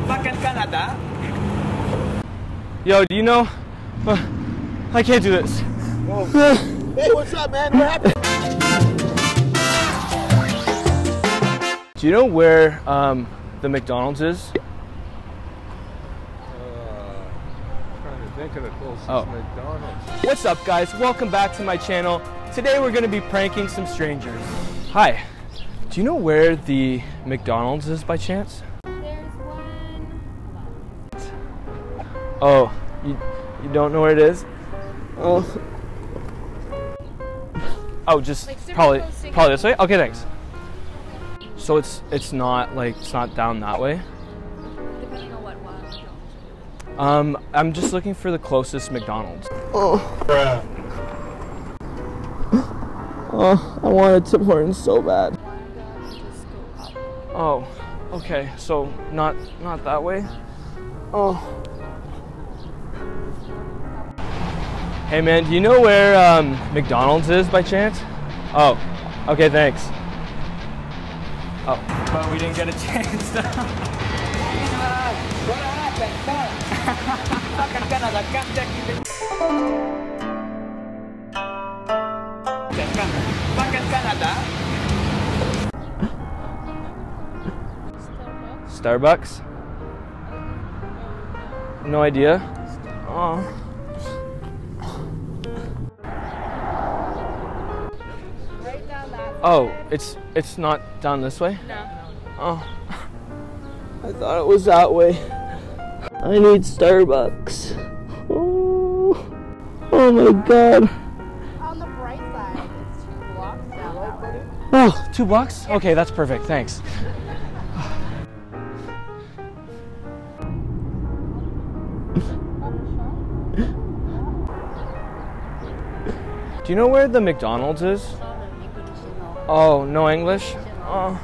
back in Canada. Yo, do you know? I can't do this. Hey, what's up, man? What happened? Do you know where the McDonald's is? Trying to think of the closest McDonald's. What's up, guys? Welcome back to my channel. Today we're going to be pranking some strangers. Hi. Do you know where the McDonald's is by chance? There's one. Oh, you don't know where it is? Oh, just Like probably close this way. Okay, thanks. So it's not down that way. Depending on what one. I'm just looking for the closest McDonald's. Oh, I wanted Tim Hortons so bad. Oh, okay. So not that way. Oh. Hey man, do you know where McDonald's is by chance? Oh, okay, thanks. Oh, but we didn't get a chance. What happened, sir? Back in Canada, come check it. Back in Canada. Starbucks? No idea. Oh. Right down that side. Oh, it's not down this way? No. Oh. I thought it was that way. I need Starbucks. Oh my god. On the bright side, it's 2 blocks down that way. Oh, $2? Okay, that's perfect. Thanks. Do you know where the McDonald's is? Oh, no English? Oh.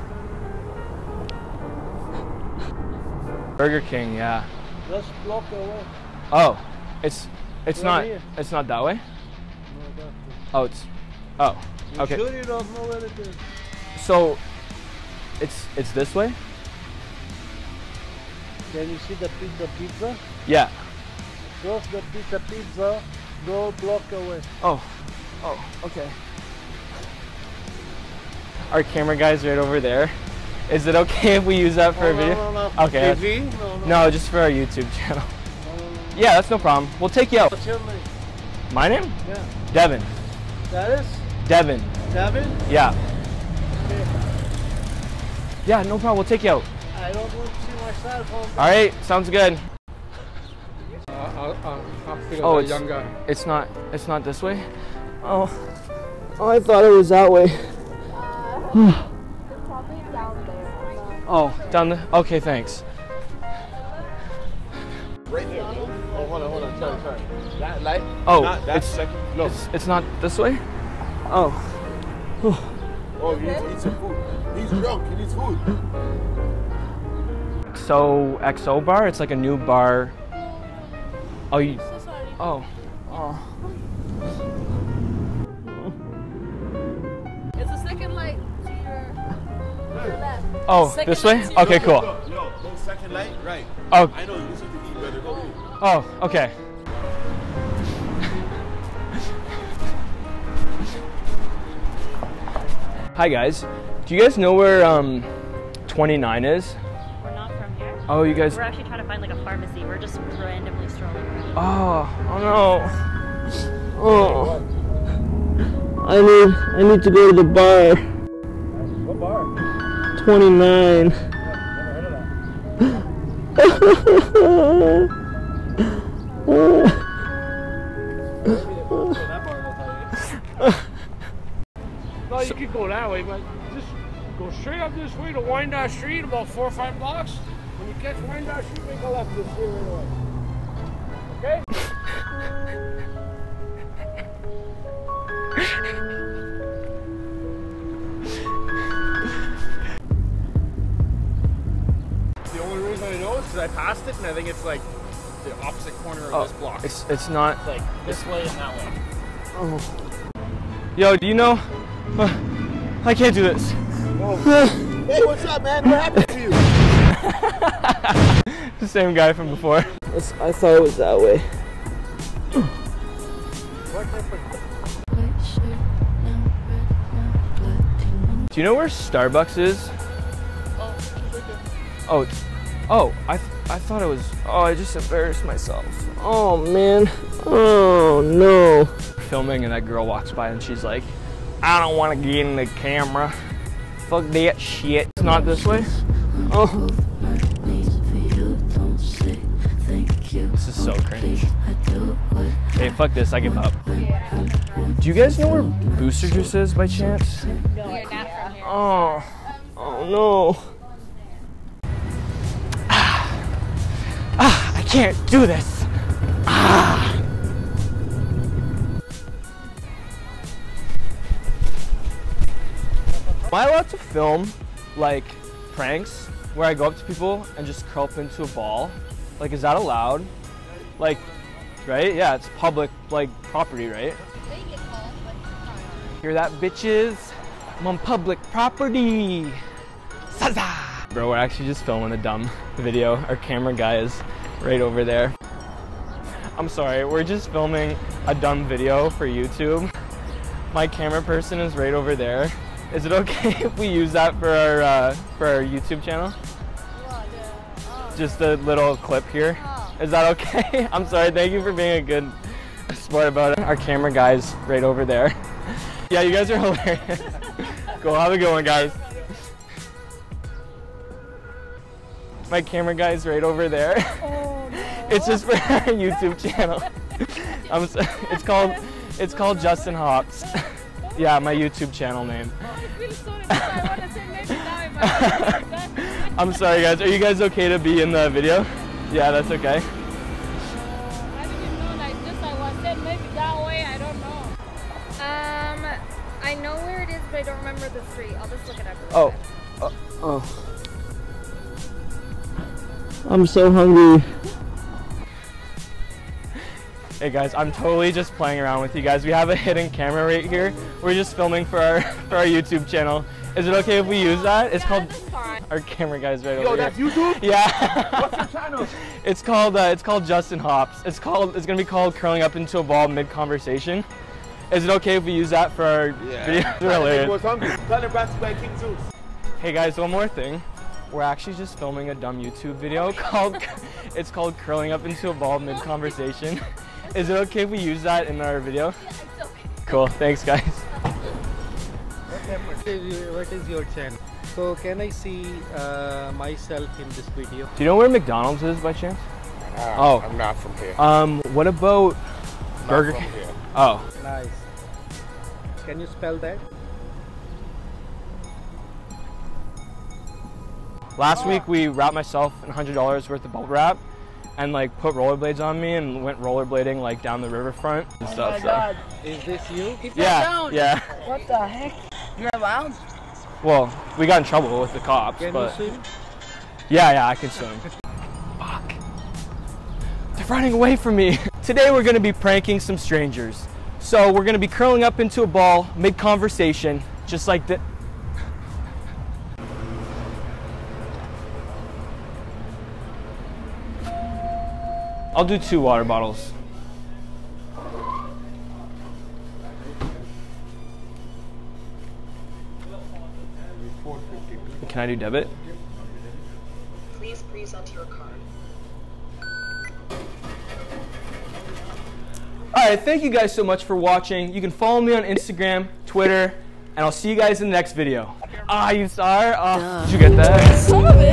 Burger King, yeah. Just block away. Oh, it's not here. it's not that way? Oh, it's okay. Sure you don't know where it is? So it's this way? Can you see the pizza? Yeah. Cross the pizza, go block away. Oh, okay. Our camera guy's right over there. Is it okay if we use that for a video? No. Okay. TV? No, just for our YouTube channel. Yeah, that's no problem. We'll take you out. What's your name? My name? Yeah. Devin. That is? Devin. Devin? Yeah. Okay. Yeah, no problem. We'll take you out. I don't want to see my cell phone. All right, sounds good. I'll figure Oh, out a young guy. It's not this way? Oh, I thought it was that way. It's probably down there. oh, down the, okay, thanks. Right here. Oh, hold on. Sorry. That light? Oh, Not that second. No. It's not this way? Oh. Oh, he needs some food. He's drunk. He needs food. XO bar? It's like a new bar. Oh, you, So sorry. oh. It's the second light to your left. Oh, Second this way? light to your Okay, cool. Yo, go second light, right. Oh, I know, you need something to eat, brother. Go eat. oh, okay. Hi guys. Do you guys know where 29 is? We're not from here. Oh, you guys. We're actually trying to find like a pharmacy. We're just randomly strolling around. Oh no. Oh. I need to go to the bar. What bar? 29. Never heard of that bar, I'll tell you. No, you could go that way, but just go straight up this way to Wyandotte Street, about 4 or 5 blocks. When you catch Wyandotte Street, make a left this way right away. Okay? The only reason I know is because I passed it, and I think it's like the opposite corner of this block. It's not. It's like this way and that way. Oh. Yo, do you know? I can't do this. Hey, what's up, man? What happened to you? The same guy from before. I thought it was that way. Do you know where Starbucks is? Oh, I thought it was. Oh, I just embarrassed myself. Oh man. Oh no. Filming and that girl walks by and she's like, I don't want to get in the camera. Fuck that shit. It's not this way? Oh. This is so cringe. Hey, fuck this, I give up. Do you guys know where Booster Juice is by chance? No, you're not from here. Oh. Oh no. I can't do this. Am I allowed to film like pranks where I go up to people and just curl up into a ball? Like, is that allowed? Like, right? Yeah, it's public like property, right? Hear that, bitches? I'm on public property. Zaza! Bro, we're actually just filming a dumb video. Our camera guy is right over there. I'm sorry, we're just filming a dumb video for YouTube. My camera person is right over there. Is it okay if we use that for our YouTube channel? Just a little clip here. Is that okay? I'm sorry, thank you for being a good sport about it. Our camera guy's right over there. Yeah, you guys are hilarious. Go, have a good one, guys. My camera guy's right over there. Oh, no. It's just for our YouTube channel. It's called Justin Hops. Yeah, my YouTube channel name. I'm sorry, guys. Are you guys okay to be in the video? Yeah, that's okay. I didn't know that. I was said maybe that way. I don't know. I know where it is, but I don't remember the street. I'll just look it up. Oh. I'm so hungry. Hey guys, I'm totally just playing around with you guys. We have a hidden camera right here. We're just filming for our YouTube channel. Is it okay if we use that? It's called. Our camera guy's right over here. Yo, that's YouTube? Yeah. What's your channel? It's called Justin Hops. It's gonna be called Curling Up into a Ball Mid Conversation. Is it okay if we use that for our video? Hey guys, one more thing. We're actually just filming a dumb YouTube video called Curling Up into a Ball Mid Conversation. Is it okay if we use that in our video? Yeah, it's okay. Cool, thanks guys. What is your channel? So can I see myself in this video? Do you know where McDonald's is by chance? I'm not from here. What about Burger King? Oh. Nice. Can you spell that? Last week we wrapped myself in $100 worth of bubble wrap and like put rollerblades on me and went rollerblading like down the riverfront and stuff. God. Is this you? Yeah. What the heck? You're allowed? Well, we got in trouble with the cops, Can but you swim? yeah, I can swim. Fuck. They're running away from me. Today we're gonna be pranking some strangers. So we're gonna be curling up into a ball mid-conversation, just like that. I'll do 2 water bottles. Can I do debit? Please present your card. Alright, thank you guys so much for watching. You can follow me on Instagram, Twitter, and I'll see you guys in the next video. Ah, you saw her? Did you get that?